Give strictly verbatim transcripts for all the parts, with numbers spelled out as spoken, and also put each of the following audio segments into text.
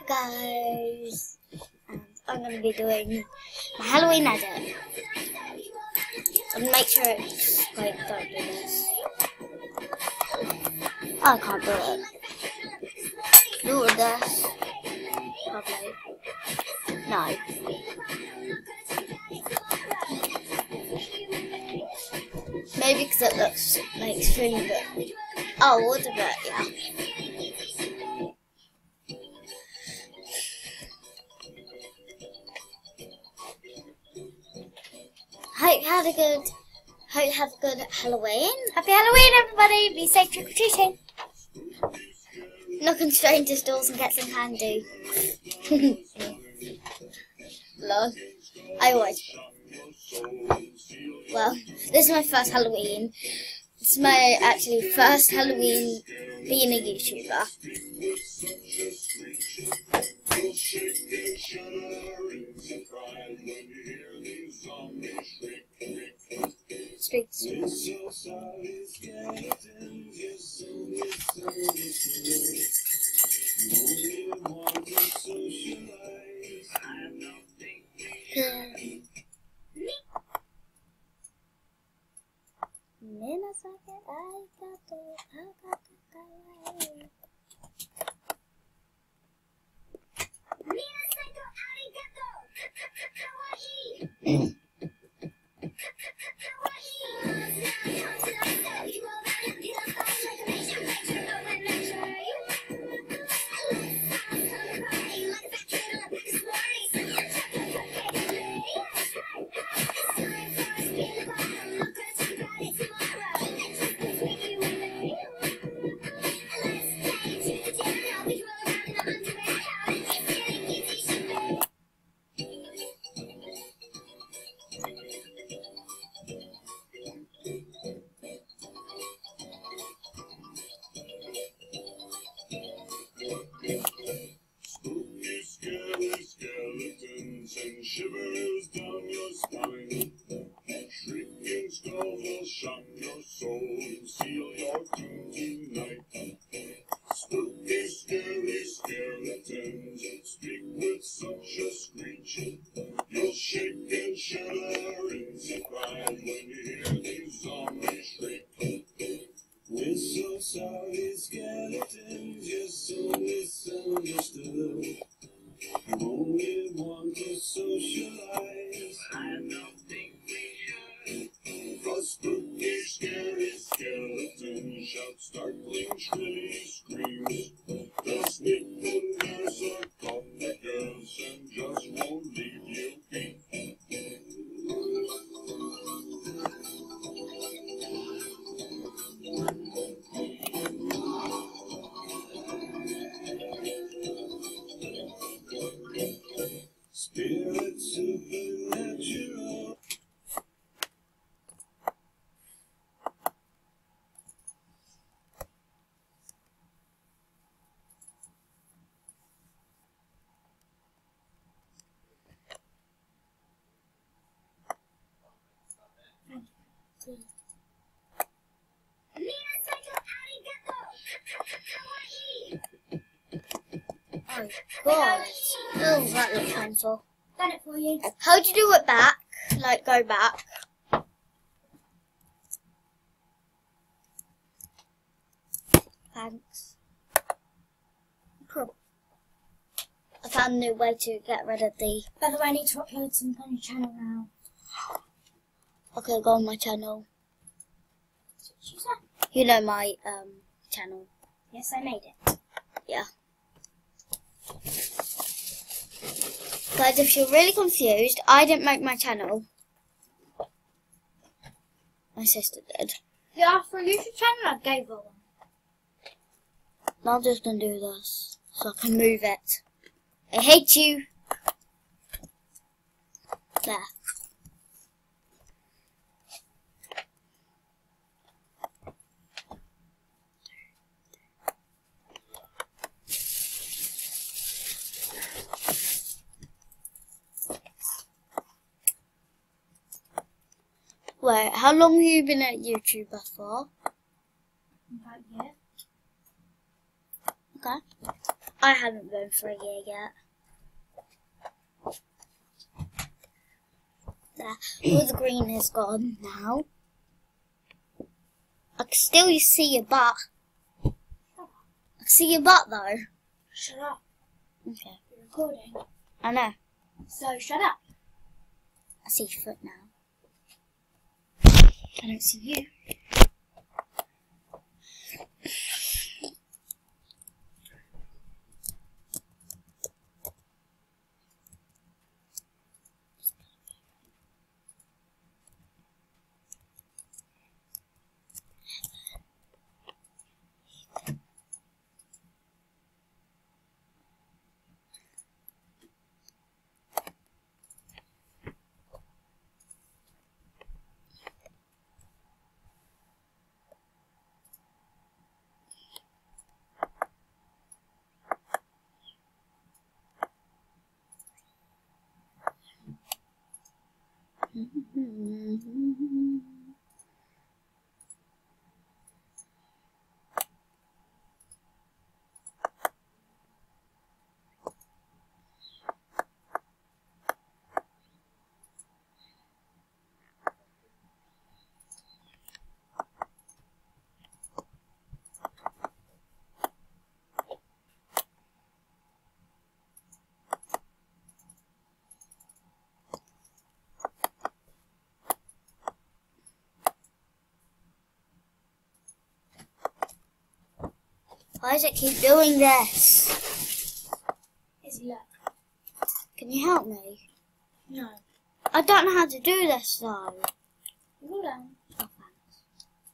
guys, and I'm going to be doing my Halloween edit. And make sure it's like, don't do this. I can't do it. Do this. Probably. No. Maybe because it looks like extremely good. Oh, what a bit, yeah. Hope you had a good, hope you had a good Halloween. Happy Halloween, everybody! Be safe trick or treating. Knock on strangers' doors and get some candy. Lol. I always. Well, this is my first Halloween. It's my actually first Halloween being a YouTuber. Street street. Shivers down your spine, shrieking skulls will shock your soul, seal your doom tonight. Spooky, scary skeletons speak with such a screech, you'll shake and shudder in surprise when you hear these zombies shriek. We're so sorry, skeletons, you're so misunderstood. You only want to socialize. I don't think we should. The spooky, scary skeleton shouts startling, shrilly screams. They'll sneak under sarcophagus and just won't leave you be. Spirit supernatural. Oh god. Oh, that looks painful. Done it for you. How'd you do it back? Like, go back. Thanks. Cool. I found a new way to get rid of the... By the way, I need to upload some on your channel now. Okay, go on my channel. She said. You know my um channel. Yes, I made it. Yeah. Guys, if you're really confused, I didn't make my channel. My sister did. You asked for a YouTube channel, I gave her one. Now I'm just gonna do this so I can move it. I hate you. There. Wait, how long have you been at YouTube for? About a year. Okay. I haven't been for a year yet. There, all the green is gone now. I can still see your butt. I can see your butt though. Shut up. Okay. You're recording. I know. So shut up. I see your foot now. I don't see you. Why does it keep doing this? Izzy, look. Can you help me? No. I don't know how to do this though. Go down. Oh, thanks.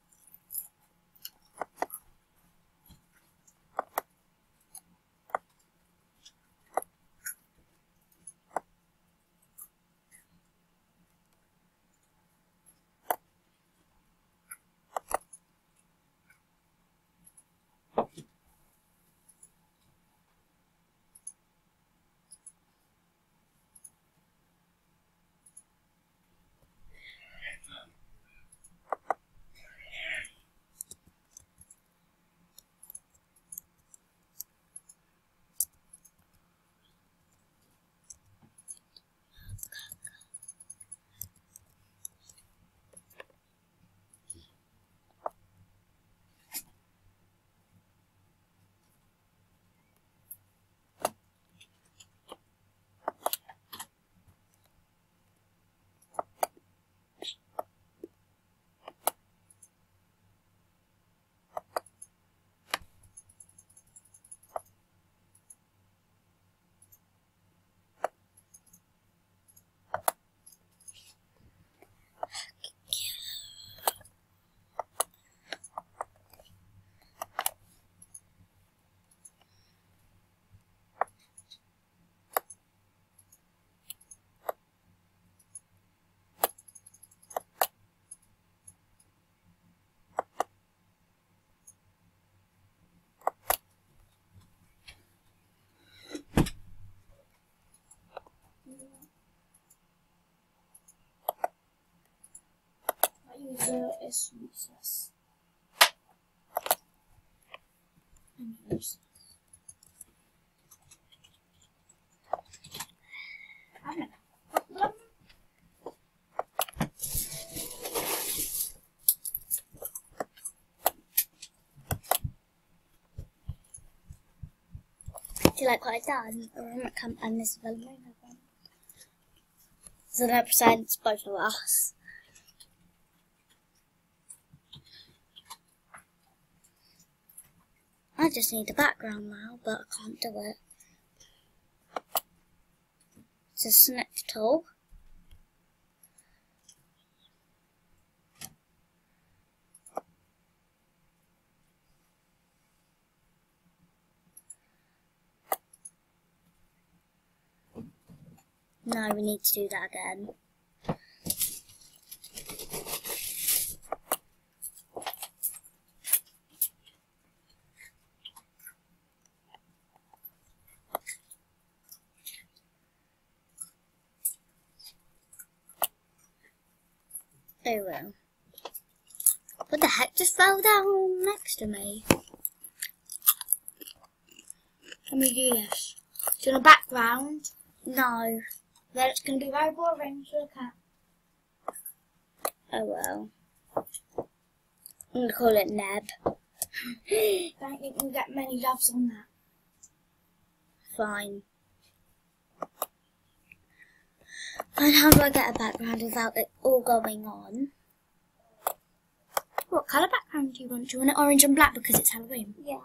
That user is useless. And useless. I don't know. Do you like what I've done? A remote camp and this ballerina one. So that represents both of us. I just need the background now, but I can't do it. It's a snip tool. No, we need to do that again. Oh well. What the heck just fell down next to me? Can we do this? Do you want a background? No. Then it's going to be very boring to look at. Oh well. I'm going to call it Neb. Don't think we'll get many loves on that. Fine. And how do I get a background without it all going on? What colour background do you want? Do you want it orange and black because it's Halloween? Yeah.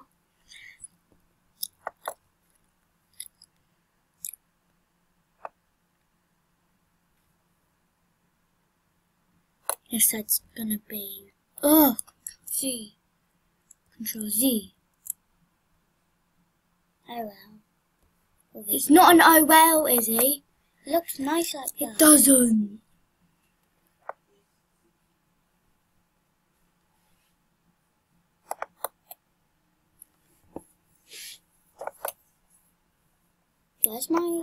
Yes, that's gonna be. Oh! Z. Control Z. Oh well. It's not an oh well, is he? It looks nice like It that. doesn't. Where's my...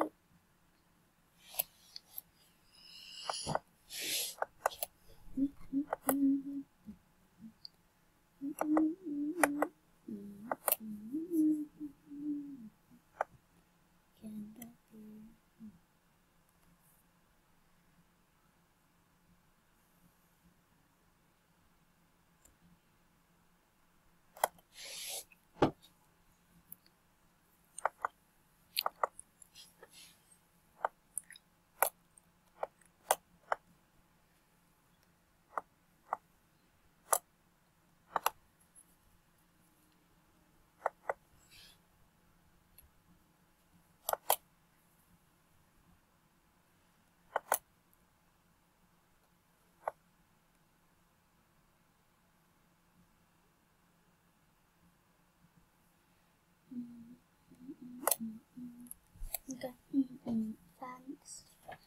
Okay. Mm-mm, thanks.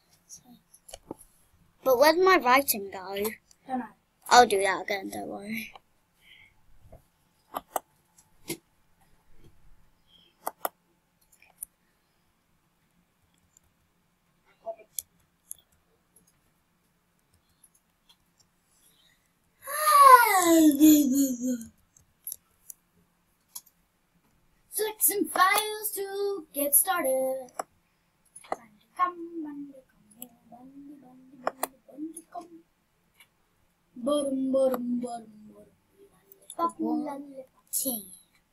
But where did my writing go? Don't know. I'll do that again, don't worry. Select some files to get started. Bottom, bottom, bottom, bottom. Tea.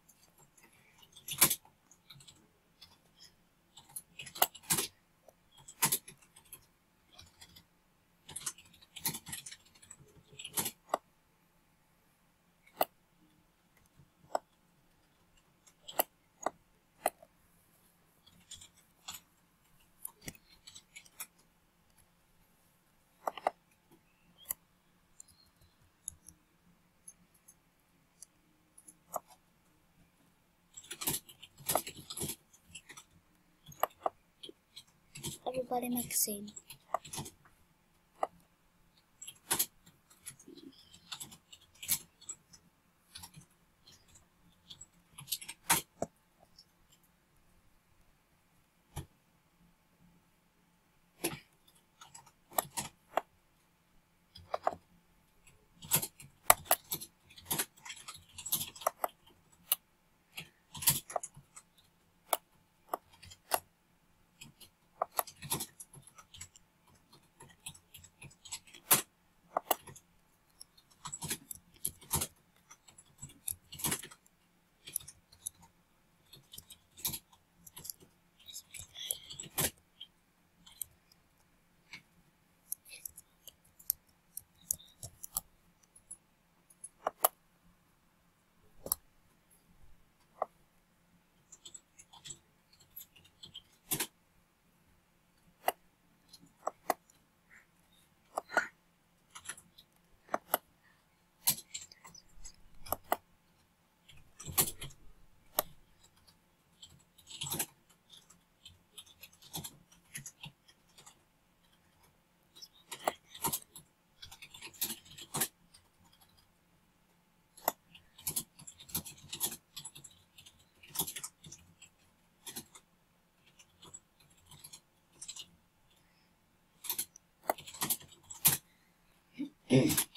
Everybody make a scene. Mm.